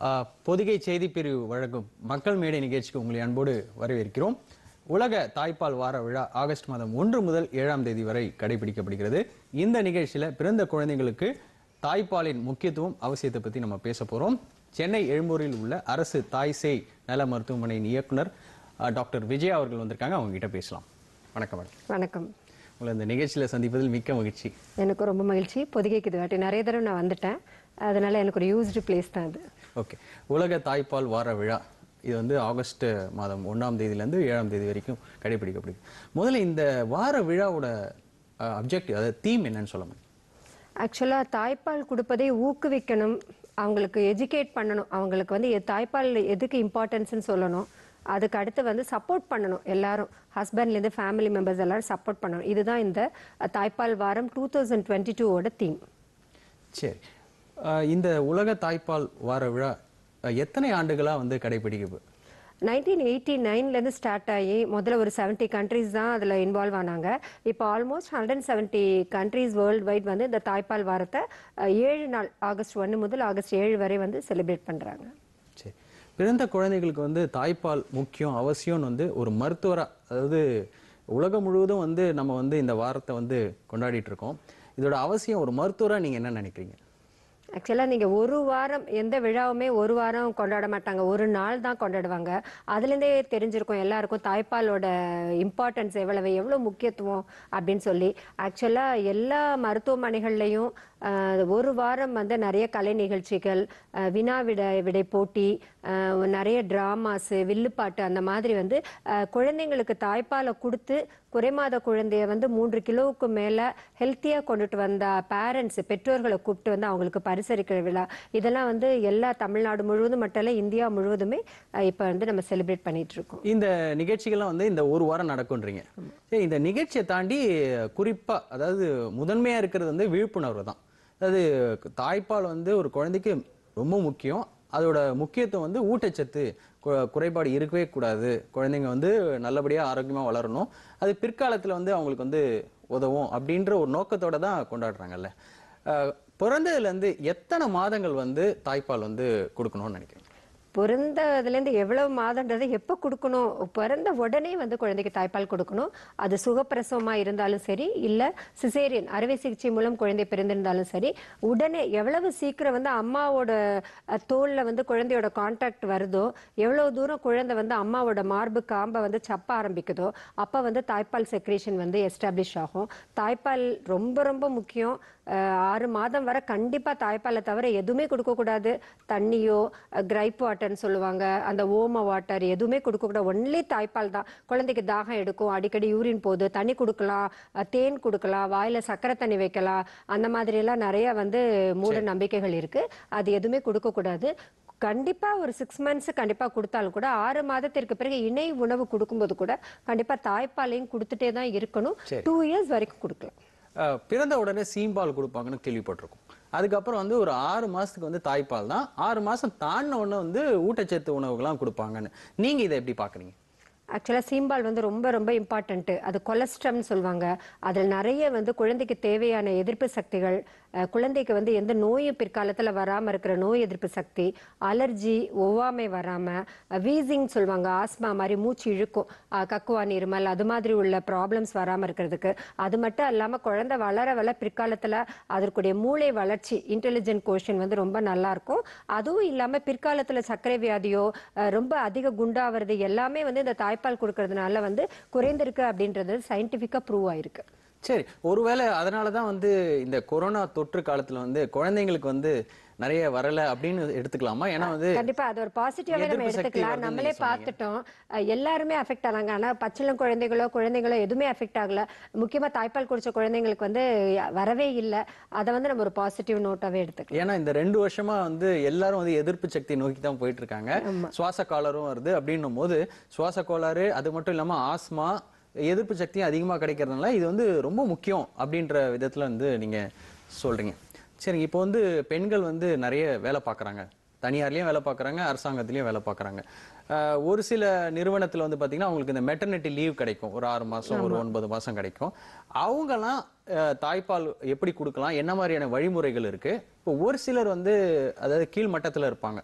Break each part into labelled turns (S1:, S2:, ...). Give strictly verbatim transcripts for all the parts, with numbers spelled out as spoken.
S1: பொதிகை செய்தி பிரிவு வழங்கும் மக்கள் மேடை நிகழ்ச்சிக்கு உங்களை அன்போடு வரவேற்கிறோம். உலக தாய்ப்பால் வார விழா ஆகஸ்ட் மாதம் ஒன்று முதல் ஏழாம் தேதி வரை கடைபிடிக்கப்படுகிறது. இந்த நிகழ்ச்சியில பிறந்த குழந்தைகளுக்கு தாய்ப்பாலின் முக்கியத்துவம் அவசியத்தை பத்தி நம்ம பேச போறோம். சென்னை எழும்பூரில் உள்ள அரசு தாய் சேய் நல மருத்துவமனையின் இயக்குனர் டாக்டர் விஜயா அவர்கள் வந்திருக்காங்க. அவங்க கிட்ட பேசலாம். வணக்கம் மேடம்.
S2: வணக்கம்.
S1: உங்களை இந்த நிகழ்ச்சியில சந்திப்பதில் மிக்க மகிழ்ச்சி.
S2: எனக்கு ரொம்ப மகிழ்ச்சி. பொதிகைக்கு இது வாட்டி நிறைய தடவை நான் வந்துட்டேன், அதனால எனக்கு ஒரு யூஸ்டு பிளேஸ் தான் அது.
S1: ஓகே, உலக தாய்ப்பால் வார விழா இது வந்து ஆகஸ்ட் மாதம் ஒன்றாம் தேதியிலேருந்து ஏழாம் தேதி வரைக்கும் கடைபிடிக்கப்படுது. முதல்ல இந்த வார விழாவோட அப்ஜெக்டிவ், அதாவது தீம் என்னன்னு சொல்ல முடியும்?
S2: ஆக்சுவலாக தாய்ப்பால் கொடுப்பதை ஊக்குவிக்கணும், அவங்களுக்கு எஜுகேட் பண்ணணும், அவங்களுக்கு வந்து தாய்ப்பால் எதுக்கு இம்பார்ட்டன்ஸ்ன்னு சொல்லணும், அதுக்கு அடுத்து வந்து சப்போர்ட் பண்ணணும். எல்லாரும் ஹஸ்பண்ட்லேருந்து ஃபேமிலி மெம்பர்ஸ் எல்லாரும் சப்போர்ட் பண்ணணும். இதுதான் இந்த தாய்ப்பால் வாரம் டூ தௌசண்ட் டுவெண்ட்டி டூவோட தீம்.
S1: சரி, இந்த உலக தாய்ப்பால் வார விழா எத்தனை ஆண்டுகளாக வந்து கடைபிடிக்குது?
S2: நைன்டீன் எயிட்டி நைன்லேருந்து ஸ்டார்ட் ஆகி முதல்ல ஒரு செவன்ட்டி கண்ட்ரீஸ் தான் அதில் இன்வால்வ் ஆனாங்க. இப்போ almost hundred and seventy countries world wide வந்து இந்த தாய்ப்பால் வாரத்தை ஏழு நாள் ஆகஸ்ட் ஒன்று முதல் ஆகஸ்ட் ஏழு வரை வந்து செலிப்ரேட் பண்ணுறாங்க.
S1: சரி, பிறந்த குழந்தைகளுக்கு வந்து தாய்ப்பால் முக்கியம் அவசியம்னு வந்து ஒரு மருத்துவராக, அதாவது உலகம் முழுவதும் வந்து நம்ம வந்து இந்த வாரத்தை வந்து கொண்டாடிட்டு இருக்கோம். இதோட அவசியம் ஒரு மருத்துவராக நீங்கள் என்ன நினைக்கிறீங்க?
S2: ஆக்சுவலாக நீங்கள் ஒரு வாரம் எந்த விழாவுமே ஒரு வாரம் கொண்டாட மாட்டாங்க, ஒரு நாள் தான் கொண்டாடுவாங்க. அதுலேருந்தே தெரிஞ்சிருக்கும் எல்லாருக்கும் தாய்ப்பாலோட இம்பார்ட்டன்ஸ் எவ்வளவு, எவ்வளோ முக்கியத்துவம் அப்படின்னு சொல்லி. ஆக்சுவலாக எல்லா மருத்துவமனைகள்லையும் ஒரு வாரம் வந்து நிறைய கலை நிகழ்ச்சிகள், வினா விட விடை போட்டி, நிறைய டிராமாஸு, வில்லுப்பாட்டு, அந்த மாதிரி வந்து குழந்தைங்களுக்கு தாய்ப்பாலை கொடுத்து குறைமாத குழந்தைய வந்து மூன்று கிலோவுக்கு மேலே ஹெல்த்தியாக கொண்டுட்டு வந்த பேரண்ட்ஸ் பெற்றோர்களை கூப்பிட்டு வந்து அவங்களுக்கு பரிசளிக்கிற விழா, இதெல்லாம் வந்து எல்லா தமிழ்நாடு முழுவதும் மட்டும் இல்லை, இந்தியா முழுவதுமே இப்போ வந்து நம்ம செலிப்ரேட் பண்ணிட்டு இருக்கோம்.
S1: இந்த நிகழ்ச்சிகள்லாம் வந்து இந்த ஒரு வாரம் நடக்கும்ன்றீங்க. சரி, இந்த நிகழ்ச்சியை தாண்டி குறிப்பாக, அதாவது முதன்மையாக இருக்கிறது வந்து விழிப்புணர்வு தான். அதாவது தாய்ப்பால் வந்து ஒரு குழந்தைக்கு ரொம்ப முக்கியம். அதோட முக்கியத்துவம் வந்து ஊட்டச்சத்து குறைபாடு இருக்கவே கூடாது, குழந்தைங்க வந்து நல்லபடியாக ஆரோக்கியமாக வளரணும், அது பிற்காலத்தில் வந்து அவங்களுக்கு வந்து உதவும் அப்படின்ற ஒரு நோக்கத்தோட தான் கொண்டாடுறாங்கல்ல. பிறந்ததுலேருந்து எத்தனை மாதங்கள் வந்து தாய்ப்பால் வந்து கொடுக்கணும்னு நினைக்கிறேன்?
S2: பிறந்ததுலேருந்து எவ்வளவு மாதன்றதை எப்போ கொடுக்கணும்? பிறந்த உடனே வந்து குழந்தைக்கு தாய்ப்பால் கொடுக்கணும். அது சுகப்பிரசவமாக இருந்தாலும் சரி, இல்லை சிசேரியன் அறுவை சிகிச்சை மூலம் குழந்தை பிறந்திருந்தாலும் சரி, உடனே எவ்வளவு சீக்கிரம் வந்து அம்மாவோட தோலில் வந்து குழந்தையோட கான்டாக்ட் வருதோ, எவ்வளோ தூரம் குழந்தை வந்து அம்மாவோட மார்பு காம்பை வந்து சப்ப ஆரம்பிக்குதோ, அப்போ வந்து தாய்ப்பால் செக்ரேஷன் வந்து எஸ்டாப்ளிஷ் ஆகும். தாய்ப்பால் ரொம்ப ரொம்ப முக்கியம். ஆறு மாதம் வரை கண்டிப்பாக தாய்ப்பாலை தவிர எதுவுமே கொடுக்கக்கூடாது. தண்ணியோ கிரைப் வாட்டர்னு சொல்லுவாங்க, அந்த ஓம வாட்டர் எதுவுமே கொடுக்கக்கூடாது. ஒன்லி தாய்ப்பால் தான். குழந்தைக்கு தாகம் எடுக்கும், அடிக்கடி யூரின் போகுது, தண்ணி கொடுக்கலாம், தேன் கொடுக்கலாம், வாயில் சக்கரை தண்ணி வைக்கலாம், அந்த மாதிரியெல்லாம் நிறைய வந்து மூட நம்பிக்கைகள் இருக்குது. அது எதுவுமே கொடுக்கக்கூடாது. கண்டிப்பா ஒரு சிக்ஸ் மந்த்ஸ் கண்டிப்பா கொடுத்தாலும் கூட ஆறு மாதத்திற்கு பிறகு இணை உணவு கொடுக்கும்போது கூட கண்டிப்பா தாய்ப்பாலையும் கொடுத்துட்டே தான் இருக்கணும். டூ இயர்ஸ் வரைக்கும் கொடுக்கலாம்.
S1: பிறந்த உடனே சீம்பால் கொடுப்பாங்கன்னு கேள்விப்பட்டிருக்கோம். அதுக்கப்புறம் வந்து ஒரு ஆறு மாசத்துக்கு வந்து தாய்ப்பால் தான், ஆறு மாசம் தாண்டின உடனே வந்து ஊட்டச்சத்து உணவுகள்லாம் கொடுப்பாங்கன்னு. நீங்க இதை எப்படி பாக்குறீங்க?
S2: ஆக்சுவலாக சீம்பால் வந்து ரொம்ப ரொம்ப இம்பார்ட்டண்ட்டு. அது கொலஸ்ட்ரம்னு சொல்லுவாங்க. அதில் நிறைய வந்து குழந்தைக்கு தேவையான எதிர்ப்பு சக்திகள், குழந்தைக்கு வந்து எந்த நோயும் பிற்காலத்தில் வராமல் இருக்கிற நோய் எதிர்ப்பு சக்தி, அலர்ஜி, ஒவ்வாமை வராமல், வீசிங் சொல்லுவாங்க, ஆஸ்மா மாதிரி மூச்சு இழுக்கும், கக்குவான் இருமல், அது மாதிரி உள்ள ப்ராப்ளம்ஸ் வராமல் இருக்கிறதுக்கு. அது மட்டும் இல்லாமல் குழந்தை வளர வளர பிற்காலத்தில் அதற்குடைய மூளை வளர்ச்சி, இன்டெலிஜென்ட் கோஷன் வந்து ரொம்ப நல்லாயிருக்கும். அதுவும் இல்லாமல் பிற்காலத்தில் சர்க்கரை வியாதியோ ரொம்ப அதிக குண்டாகிறது எல்லாமே வந்து இந்த தாய் தாய்ப்பால் கொடுக்கறதுனால வந்து குறைந்திருக்கு அப்படின்றது சயின்டிஃபிக்கா ப்ரூவ் ஆயிருக்கு.
S1: சரி, ஒருவேளை அதனாலதான் வந்து இந்த கொரோனா தொற்று காலத்துல வந்து குழந்தைங்களுக்கு வந்து நிறைய வரல அப்படின்னு எடுத்துக்கலாமா? ஏன்னா வந்து
S2: கண்டிப்பா அது ஒரு பாசிட்டிவாவே நம்ம எடுத்துக்கலாம். நம்மளே பார்த்துட்டோம், எல்லாருமே அஃபெக்ட் ஆனாங்க. ஆனா பச்சிளம் குழந்தைகளோ குழந்தைகளோ எதுவுமே அஃபெக்ட் ஆகல. முக்கியமா தாய்ப்பால் குடிச்ச குழந்தைங்களுக்கு வந்து வரவே இல்லை. அதை வந்து நம்ம ஒரு பாசிட்டிவ் நோட்டாவே எடுத்துக்கலாம்.
S1: ஏன்னா இந்த ரெண்டு வருஷமா வந்து எல்லாரும் வந்து எதிர்ப்பு சக்தி நோக்கி தான் போயிட்டு இருக்காங்க. சுவாச கோளாறும் வருது. அப்படின்னும் போது சுவாச கோளாறு, அது மட்டும் இல்லாம ஆஸ்மா, எதிர்ப்பு சக்தியும் அதிகமாக கிடைக்கிறதுனால இது வந்து ரொம்ப முக்கியம் அப்படின்ற விதத்தில் வந்து நீங்கள் சொல்கிறீங்க. சரிங்க, இப்போ வந்து பெண்கள் வந்து நிறைய வேலை பார்க்குறாங்க, தனியார்லேயும் வேலை பார்க்குறாங்க, அரசாங்கத்திலையும் வேலை பார்க்குறாங்க. ஒரு சில நிறுவனத்தில் வந்து பார்த்தீங்கன்னா அவங்களுக்கு இந்த மெட்டர்னிட்டி லீவ் கிடைக்கும், ஒரு ஆறு மாதம் ஒரு ஒன்பது மாதம் கிடைக்கும். அவங்கெல்லாம் தாய்ப்பால் எப்படி கொடுக்கலாம், என்ன மாதிரியான வழிமுறைகள் இருக்குது? இப்போ ஒரு சிலர் வந்து அதாவது கீழ் மட்டத்தில் இருப்பாங்க,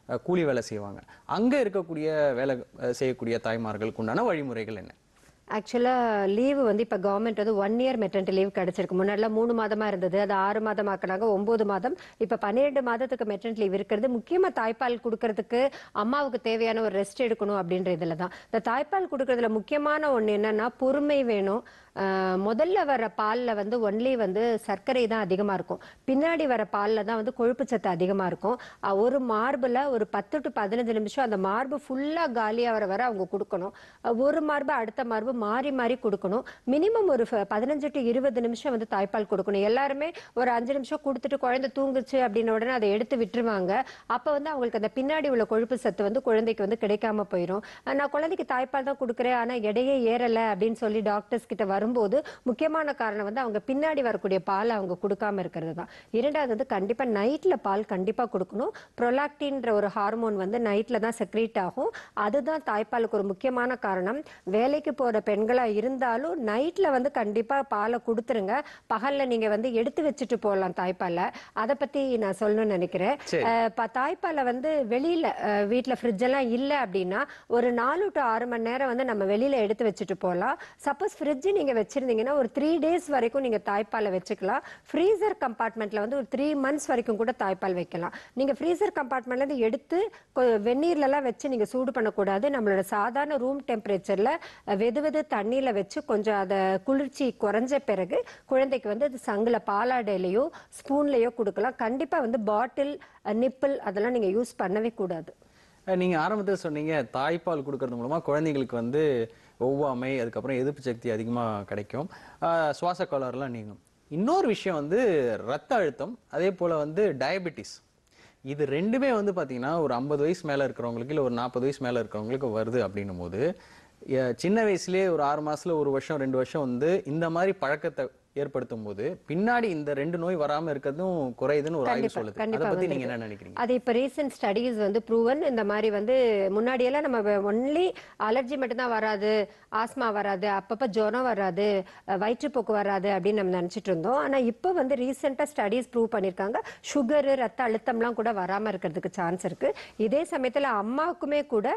S1: கூலி வேலை செய்வாங்க. அங்க இருக்கக்கூடிய வேலை செய்யக்கூடிய தாய்மார்களுக்கு உண்டான வழிமுறைகள் என்ன?
S2: ஆக்சுவலா லீவு வந்து இப்ப கவர்மெண்ட் வந்து ஒன் இயர் மெட்டர்னிட்டி லீவ் கிடைச்சிருக்கு. முன்னாடிலாம் மூணு மாதமா இருந்தது, அது ஆறு மாதம் ஆக்கினாங்க, ஒன்பது மாதம். இப்ப பன்னிரெண்டு மாதத்துக்கு மெட்டர்னிட்டி லீவ் இருக்கிறது முக்கியமா தாய்ப்பால் கொடுக்கறதுக்கு அம்மாவுக்கு தேவையான ஒரு ரெஸ்ட் எடுக்கணும் அப்படின்ற இதுல தான். இந்த தாய்ப்பால் கொடுக்கறதுல முக்கியமான ஒண்ணு என்னன்னா பொறுமை வேணும். முதல்ல வர பால்ல வந்து ஒன்லி வந்து சர்க்கரை தான் அதிகமா இருக்கும், பின்னாடி வர பால்ல தான் வந்து கொழுப்பு சத்து அதிகமா இருக்கும். ஒரு மார்புல ஒரு பத்து டு பதினஞ்சு நிமிஷம் அந்த மார்பு ஃபுல்லா காலியா வர வர அவங்க கொடுக்கணும். ஒரு மார்பு அடுத்த மார்பு மாறி மாறி கொடுக்கணும். மினிமம் ஒரு பதினஞ்சு டு இருபது நிமிஷம் வந்து தாய்ப்பால் கொடுக்கணும். எல்லாருமே ஒரு அஞ்சு நிமிஷம் கொடுத்துட்டு குழந்தை தூங்குச்சு அப்படின்ன உடனே அதை எடுத்து விட்டுருவாங்க. அப்ப வந்து அவங்களுக்கு அந்த பின்னாடி உள்ள கொழுப்பு சத்து வந்து குழந்தைக்கு வந்து கிடைக்காம போயிடும். நான் குழந்தைக்கு தாய்ப்பால் தான் கொடுக்குறேன் ஆனா எடையே ஏறல அப்படின்னு சொல்லி டாக்டர்ஸ் கிட்ட வரும்போது முக்கியமான காரணம் வந்து அவங்க பின்னாடி வரக்கூடிய பால் அவங்க கொடுக்காம இருக்கிறது தான். இரண்டாவது வந்து கண்டிப்பா நைட்ல பால் கண்டிப்பா கொடுக்கணும். ப்ரொலாக்டின்ற ஒரு ஹார்மோன் வந்து நைட்ல தான் செக்ரீட் ஆகும். அதுதான் தாய்ப்பாலுக்கு ஒரு முக்கியமான காரணம். வேலைக்கு போற பெண்களா இருந்தாலும் நைட்ல வந்து கண்டிப்பா பாலை கொடுத்துருங்க. பகல்ல நீங்க வந்து எடுத்து வச்சுட்டு போகலாம் தாய்ப்பாலை. அதை பத்தி நான் சொல்லணும்னு நினைக்கிறேன். தாய்ப்பாலை வந்து வெளியில வீட்டுல ஃப்ரிட்ஜ் எல்லாம் இல்ல அப்படின்னா ஒரு நாலு டு ஆறு மணி நேரம் வந்து நம்ம வெளியில எடுத்து வச்சுட்டு போகலாம். சப்போஸ் ஃப்ரிட்ஜ் நீங்க வச்சிருந்தீங்கன்னா ஒரு த்ரீ டேஸ் வரைக்கும் நீங்க தாய்ப்பாலை வச்சுக்கலாம். ஃப்ரீசர் கம்பார்ட்மெண்ட்ல வந்து ஒரு த்ரீ மந்த்ஸ் வரைக்கும் கூட தாய்ப்பால் வைக்கலாம். நீங்க ஃப்ரீசர் கம்பார்ட்மெண்ட்ல இருந்து எடுத்து வெந்நீர்ல எல்லாம் வச்சு நீங்க சூடு பண்ணக்கூடாது. நம்மளோட சாதாரண ரூம் டெம்பரேச்சர்ல வெது வெது தண்ணியில வச்சு கொஞ்சம் அதை குளிர்ச்சி குறைஞ்ச பிறகு குழந்தைக்கு வந்து அது சங்குல பாலாடையிலையோ ஸ்பூன்லயோ கொடுக்கலாம். கண்டிப்பா வந்து பாட்டில் நிப்பிள் அதெல்லாம் நீங்க யூஸ் பண்ணவே கூடாது.
S1: நீங்க ஆரம்பத்தில் சொன்னீங்க தாய்ப்பால் கொடுக்கறது மூலமா குழந்தைங்களுக்கு வந்து ஒவ்வாமை, அதுக்கப்புறம் எதிர்ப்பு சக்தி அதிகமா கிடைக்கும், சுவாச கோளாறுலாம் நீங்கும். இன்னொரு விஷயம் வந்து ரத்த அழுத்தம், அதே போல வந்து டயபெட்டிஸ். இது ரெண்டுமே வந்து பாத்தீங்கன்னா ஒரு ஐம்பது வயசு மேல இருக்கிறவங்களுக்கு இல்ல ஒரு நாற்பது வயசு மேல இருக்கிறவங்களுக்கு வருது அப்படின்னும் போது சின்ன வயசுலயே ஒரு ஆறு மாசத்துல ஒரு வருஷம் ரெண்டு வருஷம் வந்து இந்த மாதிரி பழக்கத்தை ஏற்படுத்தும் போது பின்னாடி இந்த ரெண்டு நோய் வராம இருக்கிறதும் குறையுதுன்னு ஒரு ஆய்வு சொல்லுது. அதை பத்தி நீங்க என்ன நினைக்கிறீங்க?
S2: அது இப்ப ரீசன்ட் ஸ்டடீஸ் வந்து ப்ரூவன். இந்த மாதிரி வந்து முன்னாடி எல்லாம் நம்ம ஒன்லி அலர்ஜி மட்டும் தான் வராது, ஆஸ்மா வராது, அப்பப்ப ஜுரம் வராது, வயிற்றுப்போக்கு வராது அப்படின்னு நம்ம நினைச்சிட்டு இருந்தோம். ஆனா இப்ப வந்து ரீசெண்டா ஸ்டடீஸ் ப்ரூவ் பண்ணிருக்காங்க சுகரு ரத்த அழுத்தம்லாம் கூட வராம இருக்கிறதுக்கு சான்ஸ் இருக்கு. இதே சமயத்துல அம்மாவுக்குமே கூட